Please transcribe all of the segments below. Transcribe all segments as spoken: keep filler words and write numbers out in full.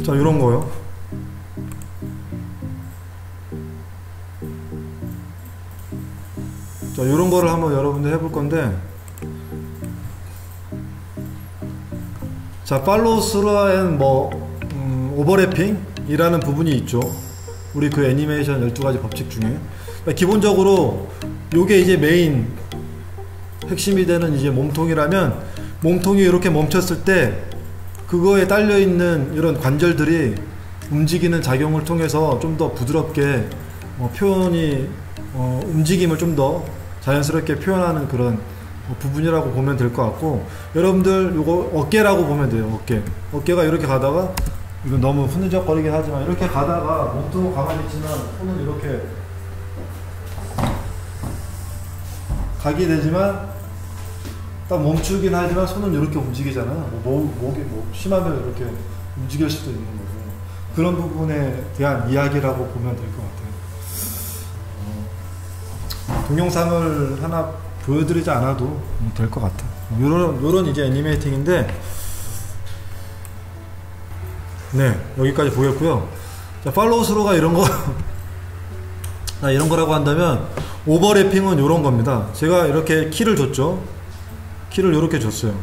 자, 이런 거요. 자, 이런 거를 한번 여러분들 해볼 건데, 자, 팔로우 스루 앤 뭐 음, 오버래핑이라는 부분이 있죠. 우리 그 애니메이션 열두 가지 법칙 중에 기본적으로 요게 이제 메인 핵심이 되는 이제 몸통이라면, 몸통이 이렇게 멈췄을 때 그거에 딸려 있는 이런 관절들이 움직이는 작용을 통해서 좀 더 부드럽게 어, 표현이 어, 움직임을 좀 더 자연스럽게 표현하는 그런 어, 부분이라고 보면 될 것 같고, 여러분들 요거 어깨라고 보면 돼요. 어깨 어깨가 이렇게 가다가, 이건 너무 흐느적거리긴 하지만 이렇게 가다가 몸통은 가만히 있지만 손은 이렇게 가게 되지만 딱 멈추긴 하지만 손은 이렇게 움직이잖아요. 뭐, 목이 뭐 심하면 이렇게 움직일 수도 있는 거고, 그런 부분에 대한 이야기라고 보면 될 것 같아요. 어, 동영상을 하나 보여드리지 않아도 될 것 같아. 요런, 요런 이제 애니메이팅인데, 네, 여기까지 보였고요. 자, 팔로우 스루가 이런 거, 아, 이런 거라고 한다면, 오버래핑은 요런 겁니다. 제가 이렇게 키를 줬죠. 키를 이렇게 줬어요.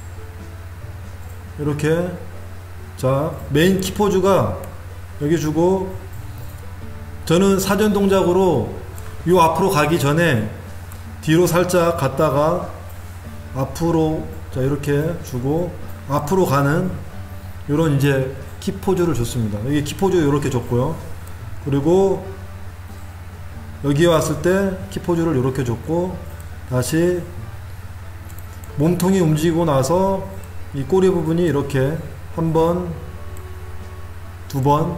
이렇게. 자, 메인 키 포즈가 여기 주고, 저는 사전 동작으로 요 앞으로 가기 전에 뒤로 살짝 갔다가 앞으로, 자, 이렇게 주고 앞으로 가는 요런 이제 키 포즈를 줬습니다. 여기 키 포즈 이렇게 줬고요. 그리고 여기에 왔을 때 키 포즈를 이렇게 줬고, 다시 몸통이 움직이고 나서 이 꼬리 부분이 이렇게 한 번, 두 번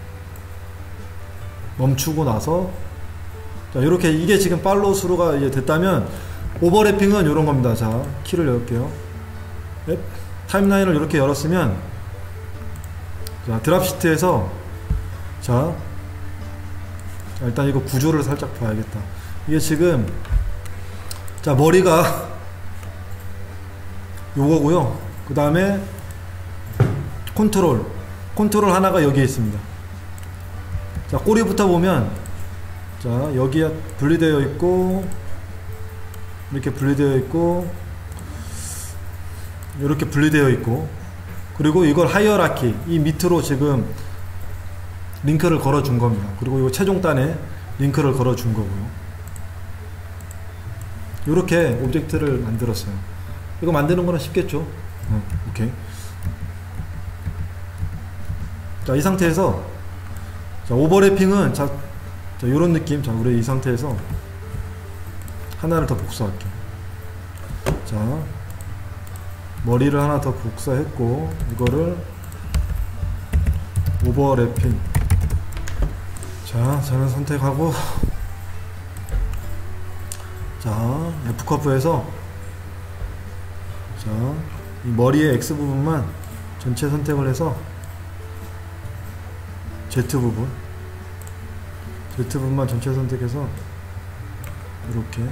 멈추고 나서, 자, 이렇게, 이게 지금 팔로우 스루가 이제 됐다면, 오버래핑은 이런 겁니다. 자, 키를 열게요. 네. 타임라인을 이렇게 열었으면, 자, 드랍 시트에서, 자, 자, 일단 이거 구조를 살짝 봐야겠다. 이게 지금, 자, 머리가 요거고요. 그 다음에 컨트롤 컨트롤 하나가 여기에 있습니다. 자, 꼬리부터 보면, 자, 여기에 분리되어 있고, 이렇게 분리되어 있고, 이렇게 분리되어 있고, 그리고 이걸 하이어라키, 이 밑으로 지금 링크를 걸어 준 겁니다. 그리고 이 최종단에 링크를 걸어 준 거고요. 이렇게 오브젝트를 만들었어요. 이거 만드는 거는 쉽겠죠? 어, 오케이. 자, 이 상태에서, 자, 오버래핑은, 자, 자, 요런 느낌. 자, 우리 이 상태에서 하나를 더 복사할게요. 자, 머리를 하나 더 복사했고, 이거를 오버래핑. 자, 저는 선택하고, 자, F 커브에서, 자, 이 머리의 X 부분만 전체 선택을 해서 Z 부분, Z 부분만 전체 선택해서 이렇게,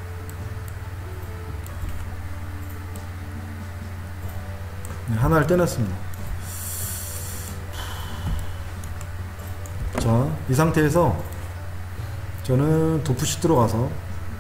네, 하나를 떼놨습니다. 자, 이 상태에서 저는 도프시 들어가서,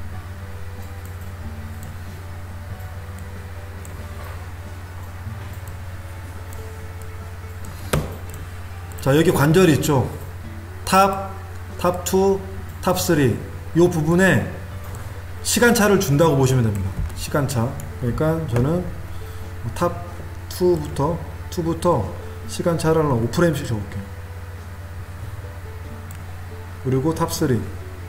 자, 여기 관절이 있죠. 탑, 탑 투, 탑 쓰리. 요 부분에 시간차를 준다고 보시면 됩니다. 시간차. 그러니까 저는 탑 투부터, 투부터 시간차를 오 프레임씩 줘볼게요. 그리고 탑 쓰리.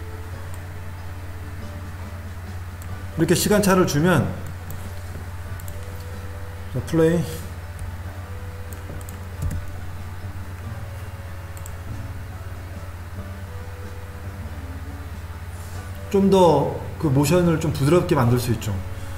이렇게 시간차를 주면, 자, 플레이. 좀 더 그 모션을 좀 부드럽게 만들 수 있죠.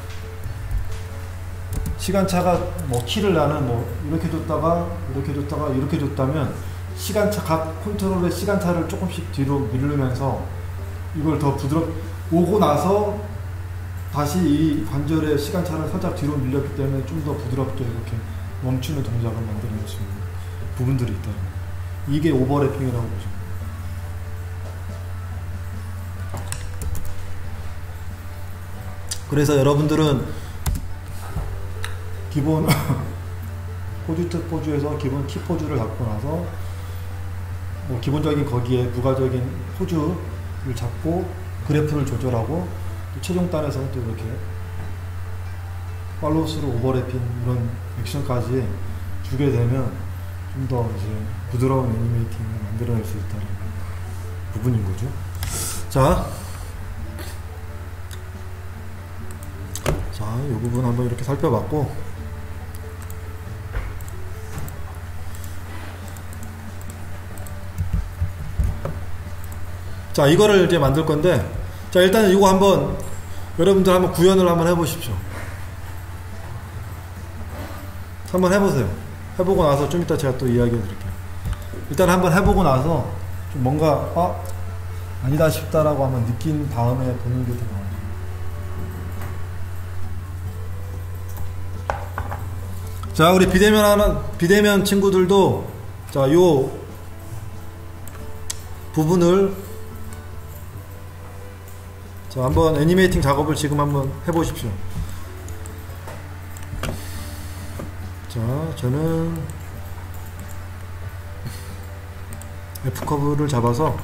시간차가 뭐 키를 나는 뭐 이렇게 줬다가 이렇게 줬다가 이렇게 줬다면, 시간차, 각 컨트롤의 시간차를 조금씩 뒤로 밀르면서 이걸 더 부드럽, 오고 나서 다시 이 관절의 시간차를 살짝 뒤로 밀렸기 때문에 좀 더 부드럽게 이렇게 멈추는 동작을 만들어낼 수 있는 부분들이 있다. 이게 오버래핑이라고 보죠. 그래서 여러분들은 기본 포즈 특 포즈에서 기본 키 포즈를 잡고 나서 뭐 기본적인 거기에 부가적인 포즈를 잡고 그래프를 조절하고 또 최종 단에서 또 이렇게 팔로우 스루 오버래핑 이런 액션까지 주게 되면 좀 더 이제 부드러운 애니메이팅을 만들어낼 수 있다는 부분인 거죠. 자, 자, 이 부분 한번 이렇게 살펴봤고, 자, 이거를 이제 만들 건데, 자, 일단 이거 한번 여러분들 한번 구현을 한번 해보십시오. 한번 해보세요. 해보고 나서 좀 이따 제가 또 이야기해 드릴게요. 일단 한번 해보고 나서 좀 뭔가 아 아니다 싶다라고 한번 느낀 다음에 보는 게 더 나아요. 자, 우리 비대면 하는 비대면 친구들도 자, 요 부분을 자, 한번 애니메이팅 작업을 지금 한번 해보십시오. 자, 저는 F 커브를 잡아서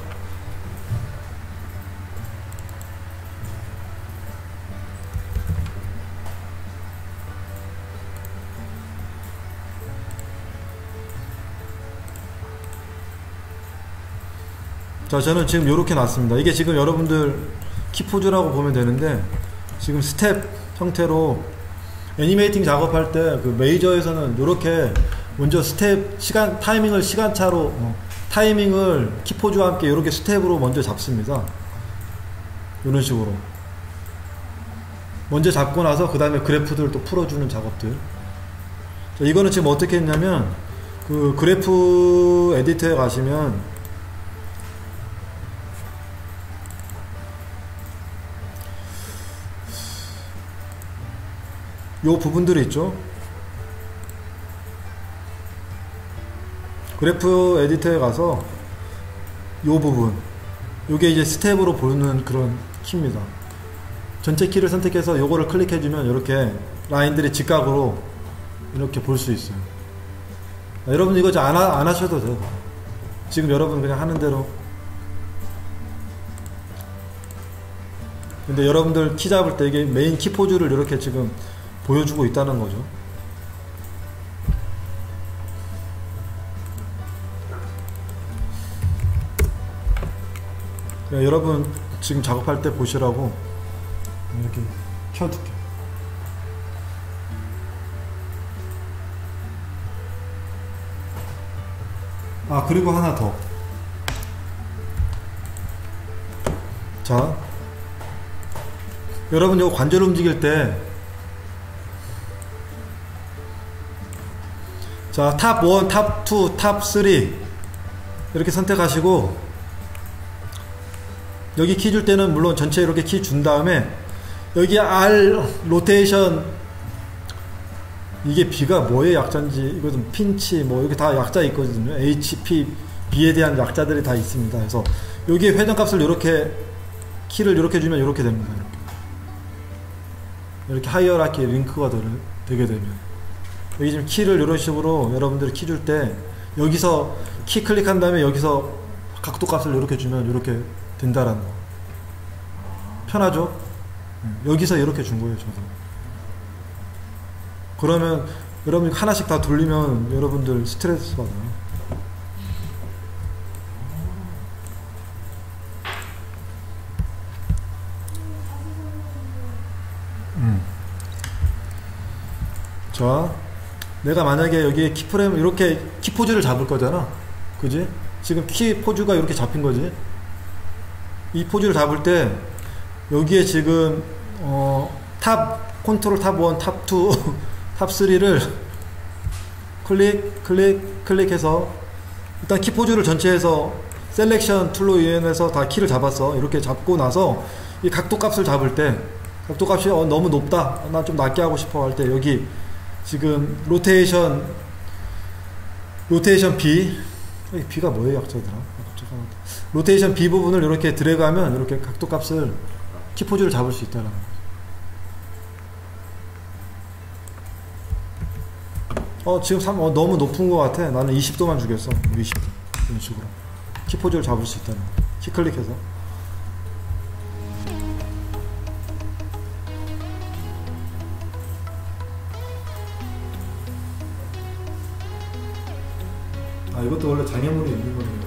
자, 저는 지금 이렇게 놨습니다. 이게 지금 여러분들 키포즈라고 보면 되는데 지금 스텝 형태로 애니메이팅 작업할 때 그 메이저에서는 이렇게 먼저 스텝 시간 타이밍을 시간차로 어, 타이밍을 키포즈와 함께 이렇게 스텝으로 먼저 잡습니다. 이런 식으로 먼저 잡고 나서 그 다음에 그래프들을 또 풀어주는 작업들. 자, 이거는 지금 어떻게 했냐면 그 그래프 에디터에 가시면 요 부분들이 있죠. 그래프 에디터에 가서 요 부분, 요게 이제 스텝으로 보는 그런 키입니다. 전체 키를 선택해서 요거를 클릭해주면 이렇게 라인들이 직각으로 이렇게 볼 수 있어요. 아, 여러분 이거 안, 하, 안 하셔도 돼요. 지금 여러분 그냥 하는 대로. 근데 여러분들 키 잡을 때 이게 메인 키 포즈를 이렇게 지금 보여주고 있다는 거죠. 여러분 지금 작업할 때 보시라고 이렇게 켜둘게요. 아, 그리고 하나 더. 자, 여러분 요 관절 움직일 때 자, 탑 일, 탑 이, 탑 삼 이렇게 선택하시고 여기 키 줄 때는 물론 전체 이렇게 키 준 다음에 여기 R 로테이션 이게 B가 뭐의 약자인지 이것은 핀치 뭐 여기 다 약자 있거든요. H, P, B에 대한 약자들이 다 있습니다. 그래서 여기에 회전값을 이렇게 키를 이렇게 주면 이렇게 됩니다. 이렇게, 이렇게 하이어라키 링크가 되게 되면 여기 지금 키를 이런 식으로 여러분들이 키 줄 때 여기서 키 클릭한 다음에 여기서 각도 값을 이렇게 주면 이렇게 된다라는 거. 편하죠? 여기서 이렇게 준 거예요, 저도. 그러면 여러분 하나씩 다 돌리면 여러분들 스트레스 받아요. 음. 자, 내가 만약에 여기 키프레임 이렇게 키 포즈를 잡을 거잖아, 그지? 지금 키 포즈가 이렇게 잡힌 거지. 이 포즈를 잡을 때 여기에 지금 어, 탑 컨트롤 탑 일, 탑 이, 탑 삼를 클릭 클릭 클릭해서 일단 키 포즈를 전체에서 셀렉션 툴로 이용해서 다 키를 잡았어. 이렇게 잡고 나서 이 각도 값을 잡을 때 각도 값이 어, 너무 높다, 난 좀 낮게 하고 싶어 할 때 여기 지금 로테이션 로테이션 B, 이 B가 뭐의 약자더라? 죄송합니다. 로테이션 B 부분을 이렇게 드래그하면 이렇게 각도 값을 키포즈를 잡을 수 있다는 거죠. 어 지금 삼, 어, 너무 높은 것 같아. 나는 이십 도만 주겠어. 이십 도 이런 식으로 키포즈를 잡을 수 있다는 거죠. 키 클릭해서. 아 이것도 원래 장애물이 있는 거네요.